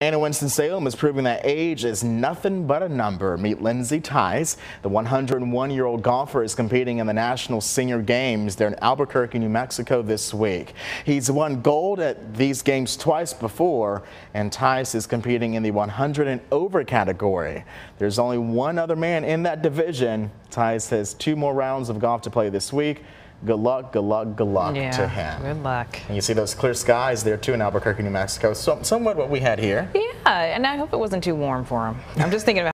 And Winston-Salem is proving that age is nothing but a number. Meet Lindsay Tice. The 101-year-old golfer is competing in the National Senior Games. They're in Albuquerque, New Mexico this week. He's won gold at these games twice before, and Tice is competing in the 100 and over category. There's only one other man in that division. Tice has 2 more rounds of golf to play this week. Good luck, good luck, good luck to him. Good luck. And you see those clear skies there too in Albuquerque, New Mexico. Somewhat what we had here. Yeah, and I hope it wasn't too warm for him. I'm just thinking about